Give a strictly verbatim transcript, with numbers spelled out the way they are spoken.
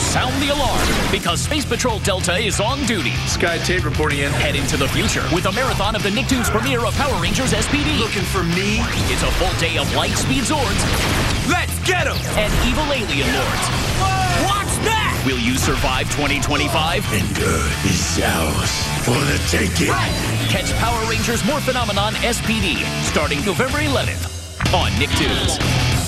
sound the alarm because Space Patrol Delta is on duty. Sky Tate reporting in. Head into the future with a marathon of the Nicktoons premiere of Power Rangers S P D. Looking for me? It's a full day of light speed Zords. Let's get them! And evil alien lords. Whoa. What's that? Will you survive twenty twenty-five? And good is ours for the taking. Right. Catch Power Rangers More Phenomenon S P D starting November eleventh on Nicktoons.